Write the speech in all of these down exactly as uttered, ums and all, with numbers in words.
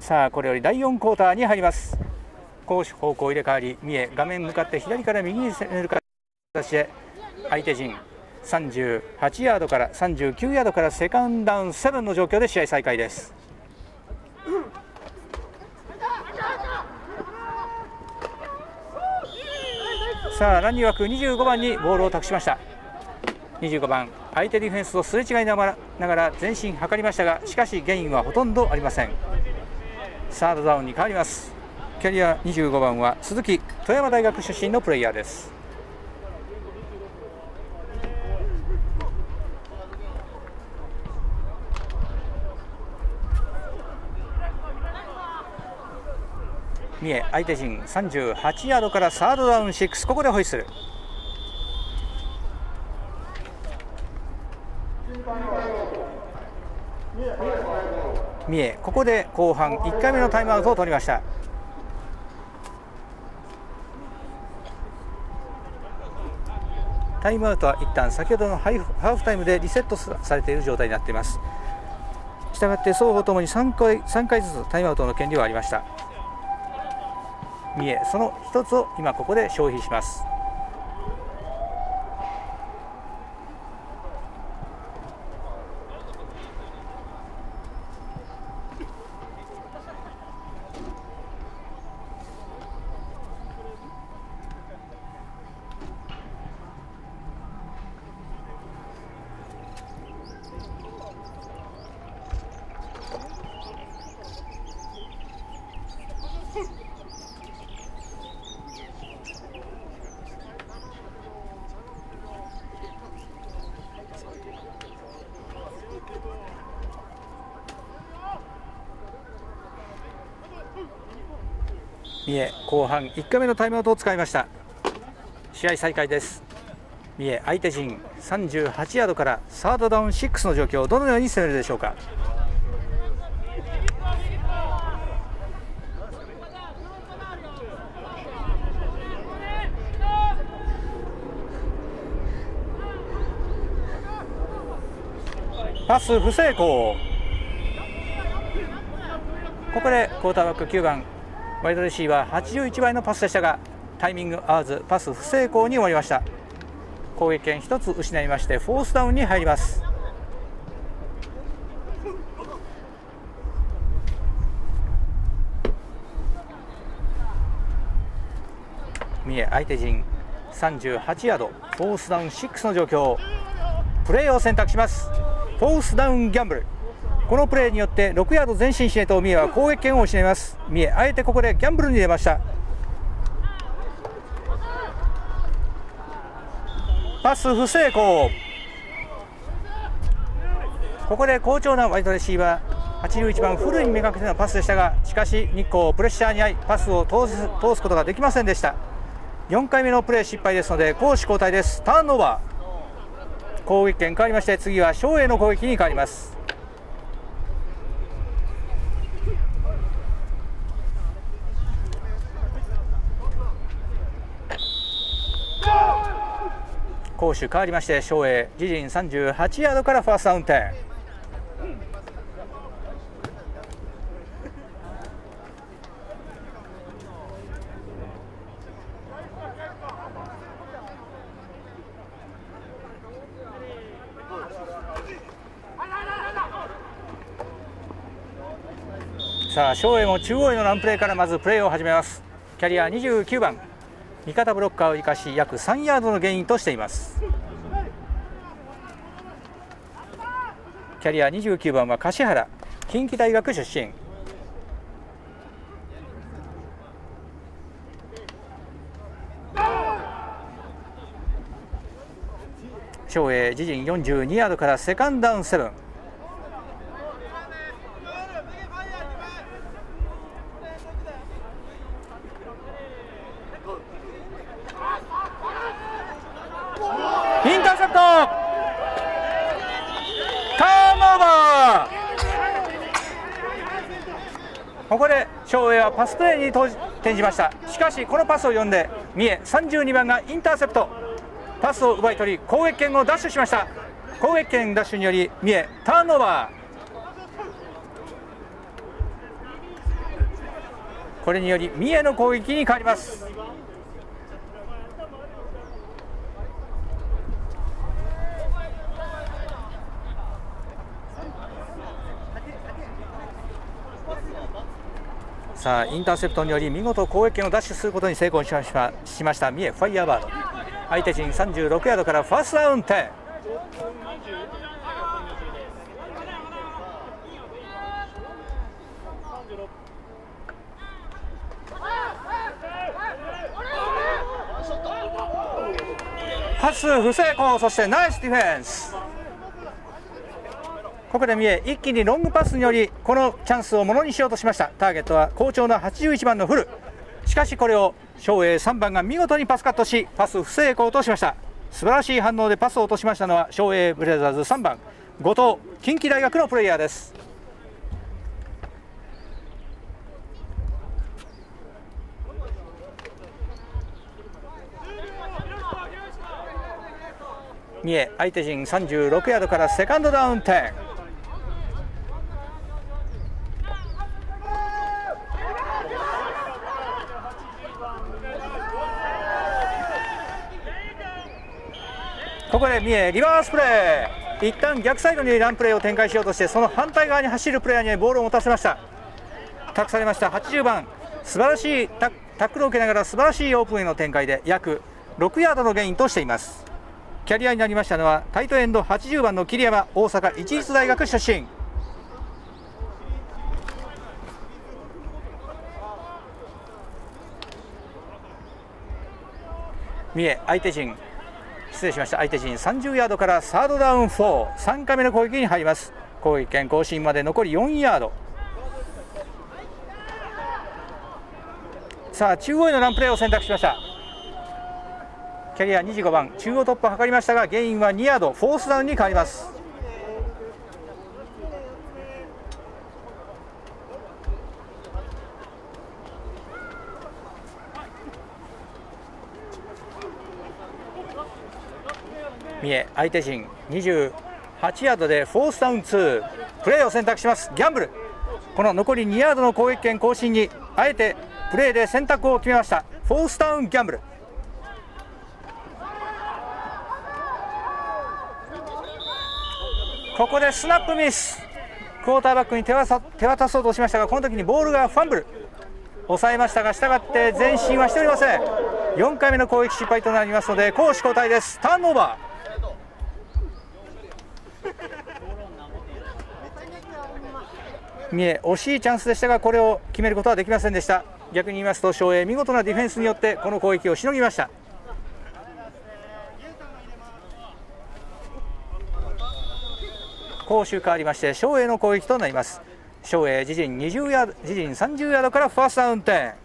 さあこれよりだいよんクォーターに入ります。攻守方向入れ替わり、三重画面向かって左から右に攻める形で相手陣さんじゅうはちヤードからさんじゅうきゅうヤードからセカンドダウンななの状況で試合再開です。さあランニー枠にじゅうごばんにボールを託しました。にじゅうごばん相手ディフェンスとすれ違いながら前進図りましたが、しかしゲインはほとんどありません。サードダウンに変わります。キャリアにじゅうごばんは鈴木、富山大学出身のプレイヤーです。三重相手陣さんじゅうはちヤードからサードダウンろく、ここでホイッスル。三重ここで後半いっかいめのタイムアウトを取りました。タイムアウトは一旦先ほどのハーフタイムでリセットされている状態になっています。したがって双方ともにさんかい、さんかいずつタイムアウトの権利はありました。三重そのひとつを今ここで消費します。三重後半いっかいめのタイムアウトを使いました。試合再開です。三重相手陣さんじゅうはちヤードからサードダウンろくの状況をどのように攻めるでしょうか。パス不成功。ここでクォーターバックきゅうばんワイドレシーバーはちじゅういちばいのパスでしたが、タイミング合わずパス不成功に終わりました。攻撃権ひとつ失いましてフォースダウンに入ります。三重相手陣さんじゅうはちヤードフォースダウンろくの状況、プレーを選択します。フォースダウンギャンブル。このプレーによってろくヤード前進しないと三重は攻撃権を失います。三重あえてここでギャンブルに出ました。パス不成功。ここで好調なワイドレシーバーはちじゅういちばんフルにめがけてのパスでしたが、しかし日光プレッシャーに遭いパスを通す、通すことができませんでした。よんかいめのプレー失敗ですので攻守交代です。ターンオーバー。攻撃権変わりまして、次は正栄の攻撃に変わります。攻守変わりまして正栄自陣さんじゅうはちヤードからファーストダウン点。さあ正栄も中央へのランプレーからまずプレーを始めます。キャリアにじゅうきゅうばん味方ブロッカーを生かし約さんヤードのゲインとしています。キャリアにじゅうきゅうばんは橿原、近畿大学出身。正栄自陣よんじゅうにヤードからセカンドダウンなな。インターセプト、ターンオーバー。ここで正栄はパスプレーに転じました。しかしこのパスを読んで三重さんじゅうにばんがインターセプト、パスを奪い取り攻撃権を奪取しました。攻撃権奪取により三重ターンオーバー。 これにより三重の攻撃に変わります。さあインターセプトにより見事攻撃権を奪取することに成功しましたしました三重ファイヤーバード。相手陣さんじゅうろくヤードからファーストダウンテン。パス不成功、そしてナイスディフェンス。ここで三重一気にロングパスによりこのチャンスをものにしようとしました。ターゲットは好調なはちじゅういちばんのフル。しかしこれを昌永さんばんが見事にパスカットしパス不成功としました。素晴らしい反応でパスを落としましたのは昌永ブレザーズさんばん後藤、近畿大学のプレイヤーです。三重相手陣さんじゅうろくヤードからセカンドダウンテン。ここで三重リバースプレー。一旦逆サイドにランプレーを展開しようとしてその反対側に走るプレイヤーにボールを持たせました。託されましたはちじゅうばん、素晴らしいタックルを受けながら素晴らしいオープンへの展開で約ろくヤードのゲインとしています。キャリアになりましたのはタイトエンドはちじゅうばんの桐山、大阪市立大学出身。三重相手陣失礼しました相手陣さんじゅうヤードからサードダウンよん、さんかいめの攻撃に入ります。攻撃権更新まで残りよんヤード。さあ中央へのランプレーを選択しました。キャリアにじゅうごばん中央突破を図りましたがゲインはにヤード、フォースダウンに変わります。三重相手陣にじゅうはちヤードでフォースダウンにプレーを選択します。ギャンブル、この残りにヤードの攻撃権更新にあえてプレーで選択を決めました。フォースダウンギャンブル。ここでスナップミス。クォーターバックに手渡手渡そうとしましたがこの時にボールがファンブル。抑えましたがしたがって前進はしておりません。よんかいめの攻撃失敗となりますので攻守交代です。ターンオーバー。三重惜しいチャンスでしたがこれを決めることはできませんでした。逆に言いますと昌永見事なディフェンスによってこの攻撃をしのぎました。攻守変わりまして昌永の攻撃となります。昌永自陣にじゅうヤード自陣さんじゅうヤードからファーストダウンテン。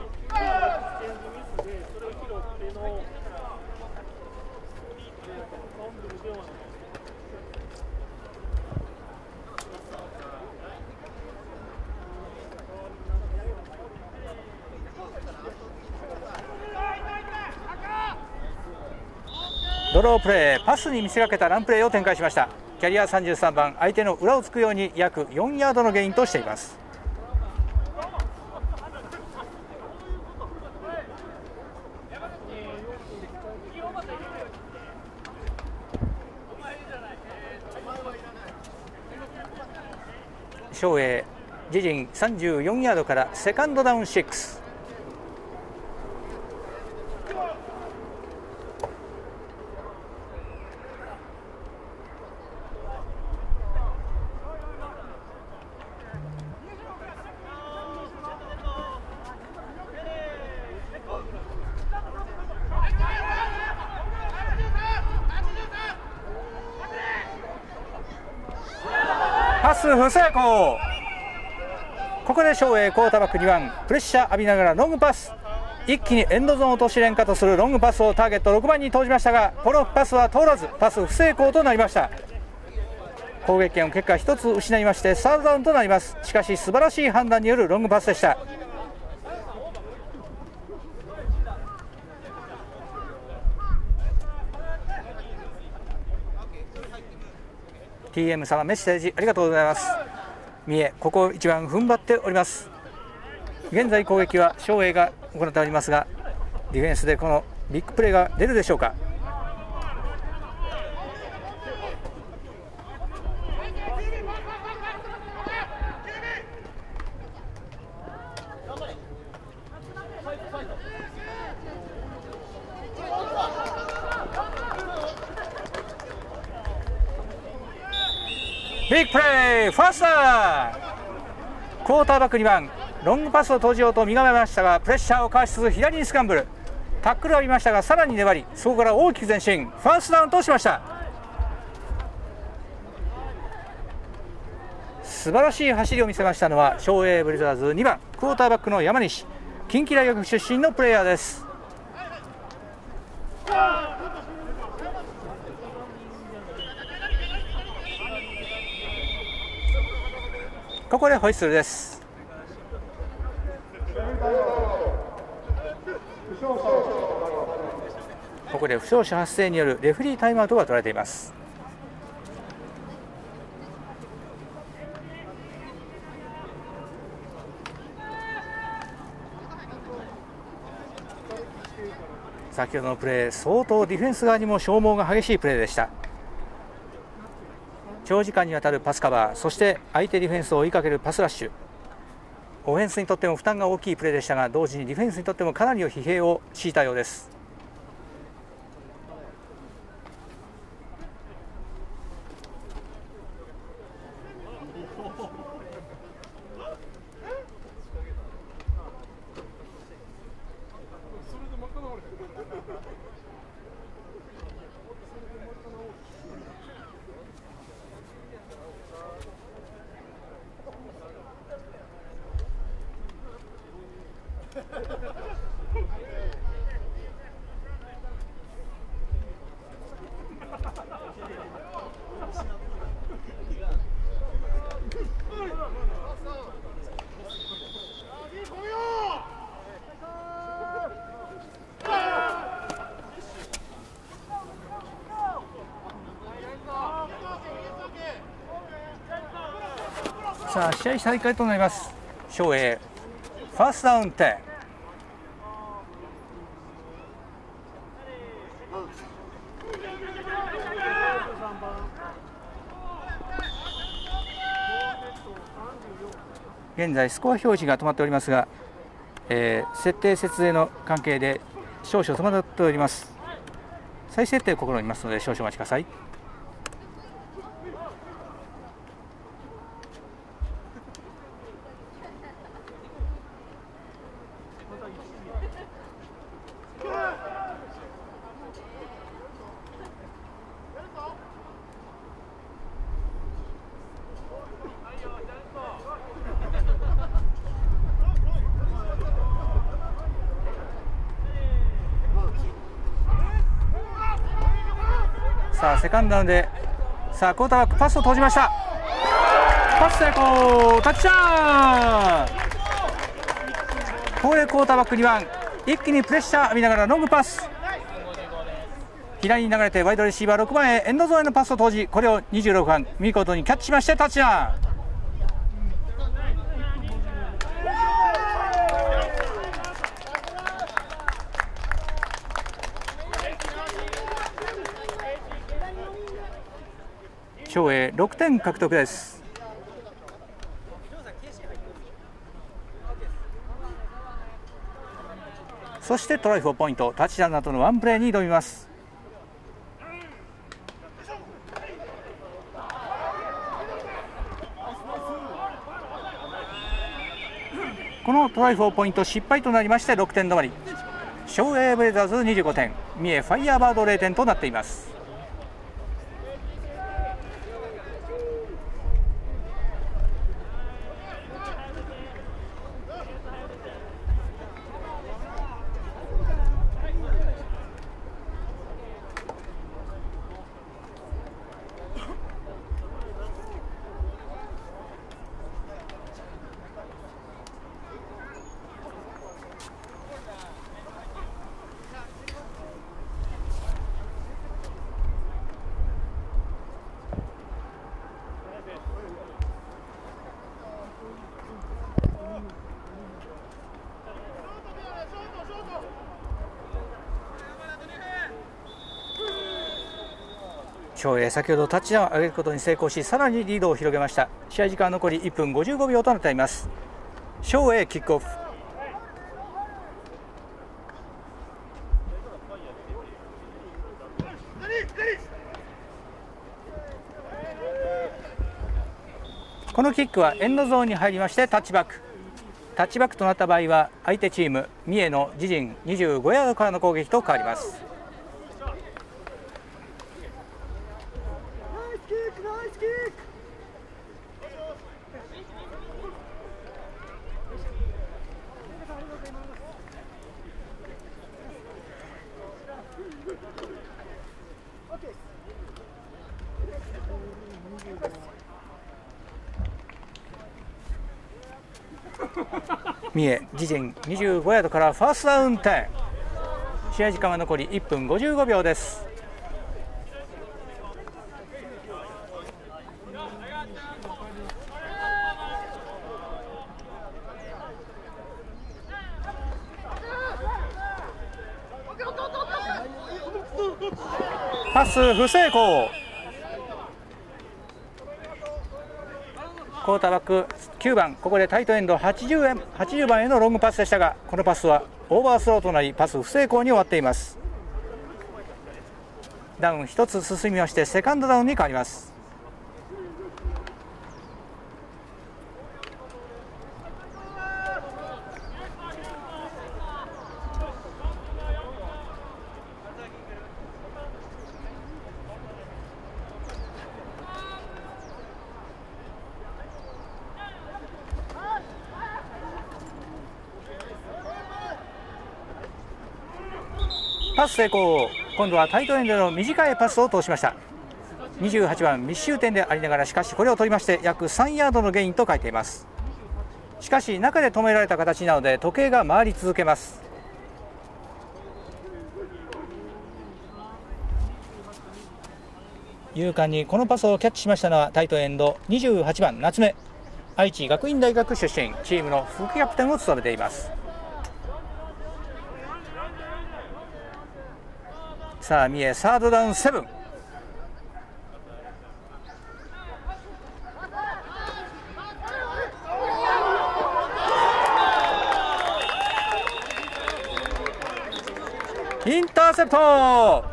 ドロープレー、パスに見せかけたランプレーを展開しました。キャリアさんじゅうさんばん相手の裏をつくように約よんヤードのゲインとしています。昌永自陣さんじゅうよんヤードからセカンドダウンろく。パス不成功。ここで昌永クォーターバックにばんプレッシャー浴びながらロングパス、一気にエンドゾーン落とし連下とするロングパスをターゲットろくばんに投じましたがこのパスは通らずパス不成功となりました。攻撃権を結果ひとつ失いましてサードダウンとなります。しかし素晴らしい判断によるロングパスでした。ティーエム 様メッセージありがとうございます。三重ここ一番踏ん張っております。 現在攻撃は照英が行っておりますが、ディフェンスでこのビッグプレーが出るでしょうか。ビッグプレー、ファースター、クォーターバックにばん、ロングパスを投じようと見構えましたが、プレッシャーをかわしつつ左にスクランブル、タックルを浴びましたが、さらに粘り、そこから大きく前進、ファーストダウンとしました。素晴らしい走りを見せましたのは照英ブレザーズにばん、クォーターバックの山西、近畿大学出身のプレイヤーです。ここでホイッスルです。ここで負傷者発生によるレフェリータイムアウトが取られています。先ほどのプレー、相当ディフェンス側にも消耗が激しいプレーでした。長時間にわたるパスカバー、そして相手ディフェンスを追いかけるパスラッシュ、オフェンスにとっても負担が大きいプレーでしたが、同時にディフェンスにとってもかなりの疲弊を強いたようです。さあ試合再開となります。照英ファーストダウン点、現在スコア表示が止まっておりますが、えー、設定設営の関係で少々戸惑っております。再設定を試みますので少々お待ちください。さあセカンドダウンで、さあクォーターバックパスを投じました。パス成功、タッチダウン。ここでクォーターバックにばん、一気にプレッシャー浴びながらロングパス、左に流れてワイドレシーバーろくばんへエンドゾーンへのパスを投じ、これをにじゅうろくばん見事にキャッチしましてタッチダウン。照英ろくてん獲得です。そしてトライフォーポイント、タッチダウンなどのワンプレーに挑みます。このトライフォーポイント失敗となりましてろくてん止まり、照英ブレザーズにじゅうごてん、三重ファイヤーバードゼロてんとなっています。 翔英、先ほどタッチダウンを上げることに成功し、さらにリードを広げました。試合時間残りいっぷんごじゅうごびょうとなっています。翔英キックオフ。このキックはエンドゾーンに入りましてタッチバック。タッチバックとなった場合は相手チーム三重の自陣にじゅうごヤードからの攻撃と変わります。三重自陣にじゅうごヤードからファーストダウンテン。試合時間は残りいっぷんごじゅうごびょうです。パス不成功。クォーターバックきゅうばん、ここでタイトエンドはちじゅうえんはちじゅうばんへのロングパスでしたが、このパスはオーバースローとなりパス不成功に終わっています。ダウンひとつ進みましてセカンドダウンに変わります。パス成功。今度はタイトエンドの短いパスを通しました。にじゅうはちばん密集点でありながら、しかしこれを取りまして約さんヤードのゲインと書いています。しかし中で止められた形なので時計が回り続けます。勇敢にこのパスをキャッチしましたのはタイトエンドにじゅうはちばん夏目、愛知学院大学出身、チームの副キャプテンを務めています。さあ三重サードダウンセブン。インターセプト。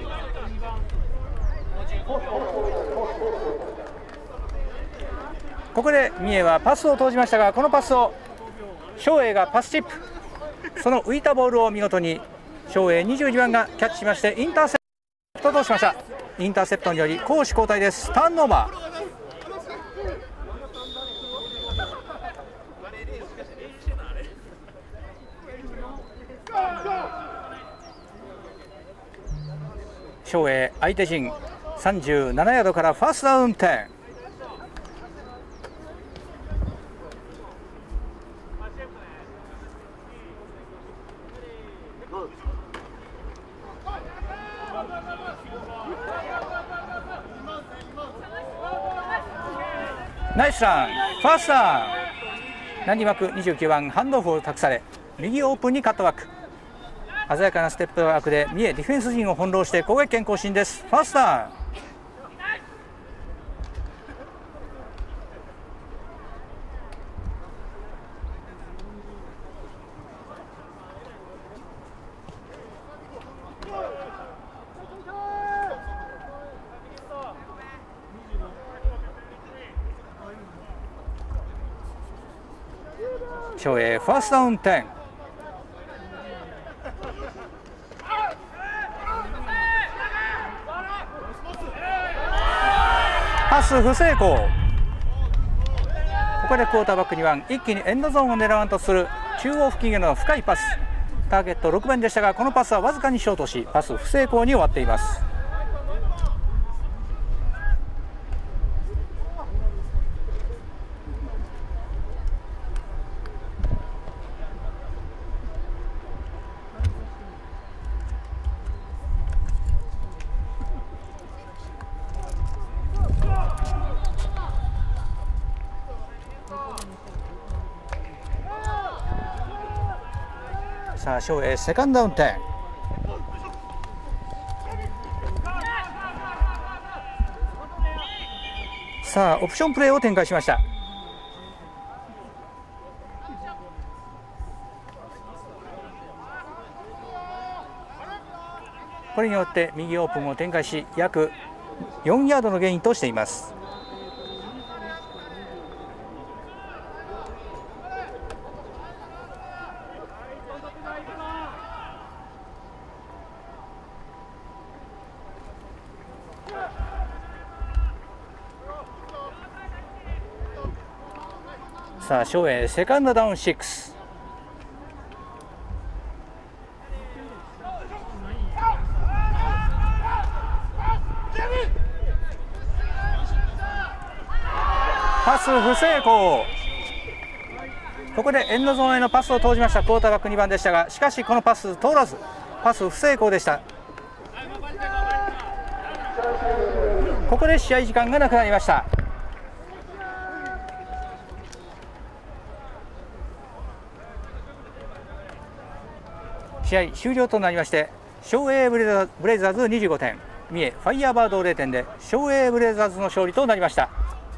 ここで三重はパスを投じましたが、このパスを翔英がパスチップ、その浮いたボールを見事に翔英にじゅうにばんがキャッチしましてインターセプトとしました。インターセプトにより攻守交代です。ターンオーバー。翔英相手陣さんじゅうななヤードからファーストダウンテン。ナイスラン、ファーストダウン。何枠にじゅうきゅうばんハンドオフを託され、右オープンにカットバック。鮮やかなステップワークで三重ディフェンス陣を翻弄して攻撃権更新です。ファーストダウン。翔英ファーストダウンテン。パス不成功。ここでクォーターバックにばん、一気にエンドゾーンを狙わんとする中央付近への深いパス。ターゲットろくばんでしたが、このパスはわずかにショートしパス不成功に終わっています。さあ翔英セカンドダウンテン。 さあオプションプレーを展開しました。これによって右オープンを展開し約よんヤードのゲインとしています。さあ翔英セカンドダウンろく。パス不成功。ここでエンドゾーンへのパスを投じましたクォーターバックにばんでしたが、しかしこのパス通らずパス不成功でした。ここで試合時間がなくなりました。試合終了となりまして翔英ブレザーズにじゅうごてん、三重ファイヤーバードゼロてんで翔英ブレザーズの勝利となりました。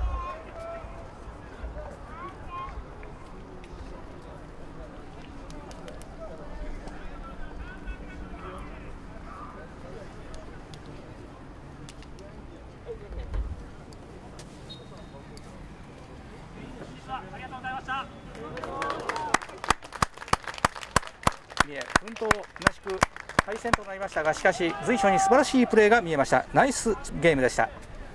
奮闘なしく敗戦となりましたが、しかし随所に素晴らしいプレーが見えました。ナイスゲームでした。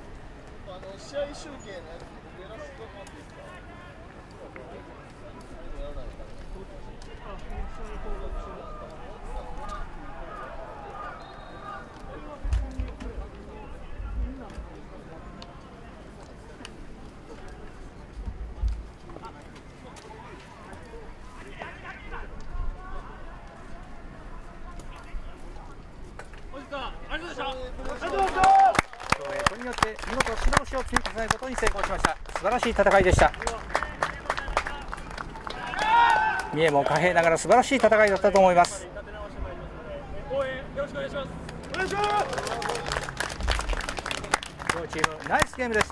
これによって見事白星を積み重ねることに成功しました。素晴らしい戦いでした。三重も貨幣ながら素晴らしい戦いだったと思います。両チームナイスゲームでした。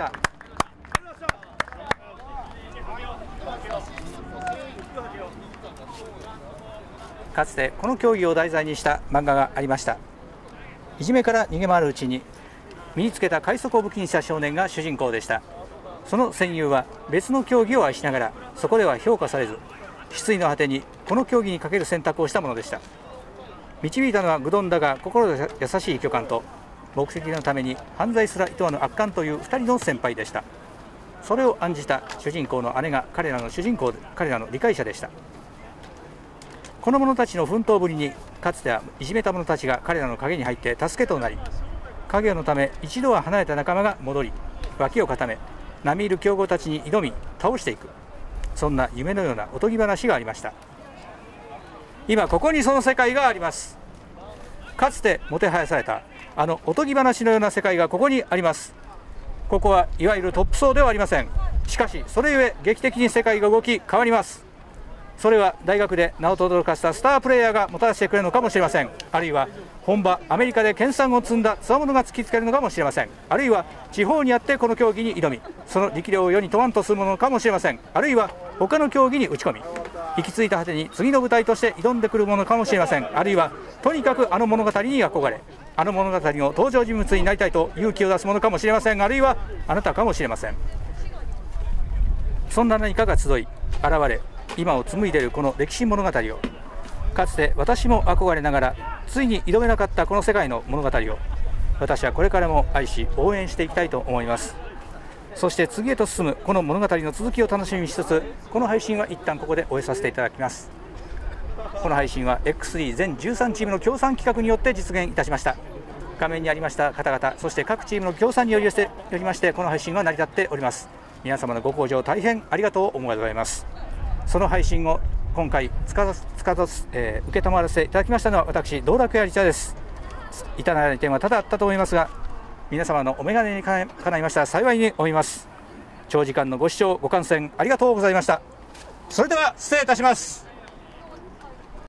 かつてこの競技を題材にした漫画がありました。いじめから逃げ回るうちに身につけた快速を武器にした少年が主人公でした。その戦友は別の競技を愛しながらそこでは評価されず、失意の果てにこの競技にかける選択をしたものでした。導いたのは愚鈍だが心優しい教官と、目的のために犯罪すら厭わぬ悪漢というふたりの先輩でした。それを案じた主人公の姉が彼らの主人公で、彼らの理解者でした。この者たちの奮闘ぶりに、かつてはいじめた者たちが彼らの陰に入って助けとなり、影のため一度は離れた仲間が戻り、脇を固め並みいる強豪たちに挑み倒していく、そんな夢のようなおとぎ話がありました。今ここにその世界があります。かつてもてはやされたあのおとぎ話のような世界がここにあります。ここはいわゆるトップ層ではありません。しかしそれゆえ劇的に世界が動き変わります。それは大学で名を轟かせたスタープレーヤーがもたらしてくれるのかもしれません。あるいは本場アメリカで研鑽を積んだつわものが突きつけるのかもしれません。あるいは地方にあってこの競技に挑み、その力量を世に問わんとするものかもしれません。あるいは他の競技に打ち込み、行き着いた果てに次の舞台として挑んでくるものかもしれません。あるいはとにかくあの物語に憧れ、あの物語の登場人物になりたいと勇気を出すものかもしれません。あるいはあなたかもしれません。そんな何かが集い現れ、今を紡いでいるこの歴史物語を、かつて私も憧れながらついに挑めなかったこの世界の物語を、私はこれからも愛し応援していきたいと思います。そして次へと進むこの物語の続きを楽しみにしつつ、この配信は一旦ここで終えさせていただきます。この配信は エックスディー 全じゅうさんチームの協賛企画によって実現いたしました。画面にありました方々、そして各チームの協賛によりましてこの配信は成り立っております。皆様のご好評大変ありがとう思いございます。その配信を今回つかつかつ、えー、受け止まらせていただきましたのは私、道楽屋リチャです。至らない点は多々あったと思いますが、皆様のお眼鏡にかないました幸いに思います。長時間のご視聴ご観戦ありがとうございました。それでは失礼いたします。